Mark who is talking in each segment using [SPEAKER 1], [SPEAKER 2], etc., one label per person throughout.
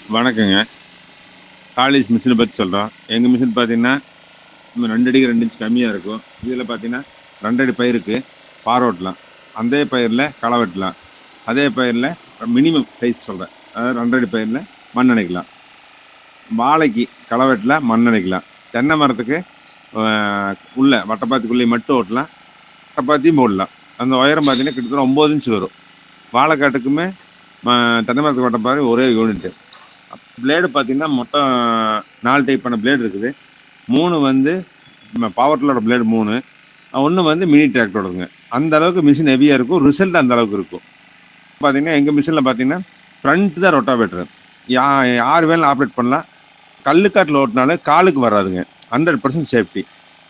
[SPEAKER 1] வணக்கங்க. காலேஜ் மிஷினை பற்றி சொல்கிறோம். எங்கள் மிஷின் பார்த்தீங்கன்னா 2 அடிக்கு 2 இன்ச் கம்மியாக இருக்கும். இதில் பார்த்தீங்கன்னா 2 அடி பயிருக்கு பார் ஓட்டலாம், அதே பயிரில் களை வெட்டலாம், அதே பயிரில் மினிமம் சைஸ் சொல்கிறேன், அதாவது 2 அடி பயிரில் மண் அணைக்கலாம், வாழைக்கு களை வெட்டலாம், மண் அணைக்கலாம், தென்னை மரத்துக்கு உள்ள வட்டப்பாத்திக்குள்ளே மட்டும் ஓட்டலாம், வட்டப்பாத்தியும் போடலாம். அந்த உயரம் பார்த்தீங்கன்னா கிட்டத்தட்ட 9 இன்ச் வரும். வாழைக்காட்டுக்குமே தென்னை மரத்துக்கு வட்டப்பாறை ஒரே யூனிட்டு. பிளேடு பார்த்தீங்கன்னா மொத்தம் 4 டைப்பான பிளேடு இருக்குது. 3 வந்து பவர் டில்லரோட பிளேடு 3, 1 வந்து மினி டிராக்டரோடுங்க. அந்த அளவுக்கு மிஷின் ஹெவியாக இருக்கும், ரிசல்ட் அந்த அளவுக்கு இருக்கும். பார்த்தீங்கன்னா எங்கள் மிஷினில் பார்த்தீங்கன்னா ஃப்ரண்ட் தான் ரொட்டாவேட்டர். யார் வேணாலும் ஆப்ரேட் பண்ணலாம். கல்லுக்காட்டில் ஓட்டினாலும் காலுக்கு வராதுங்க, 100% சேஃப்டி.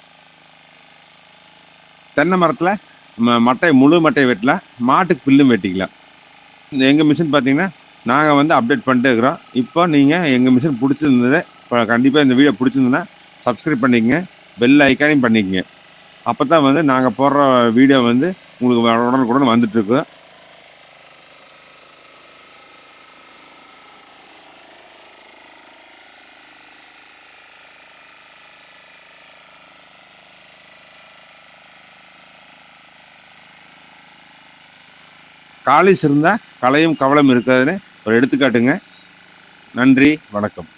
[SPEAKER 1] தென்னை மரத்தில் முழு மட்டையை வெட்டலாம், மாட்டுக்கு பில்லும் வெட்டிக்கலாம். எங்கள் மிஷின் பார்த்தீங்கன்னா நாங்கள் வந்து அப்டேட் பண்ணிட்டே இருக்கிறோம். இப்போ நீங்கள் எங்கள் மிஷின் பிடிச்சிருந்தது, இப்போ கண்டிப்பாக இந்த வீடியோ பிடிச்சிருந்ததுன்னா சப்ஸ்கிரைப் பண்ணிக்கங்க, பெல் ஐக்கானையும் பண்ணிக்கங்க. அப்போ தான் வந்து நாங்கள் போடுற வீடியோ வந்து உங்களுக்கு உடனுக்குடன் வந்துட்டுருக்கு. காலிஸ் இருந்தால் களையும் கவலம் இருக்காதுன்னு ஒரு எடுத்துக்காட்டுங்க. நன்றி, வணக்கம்.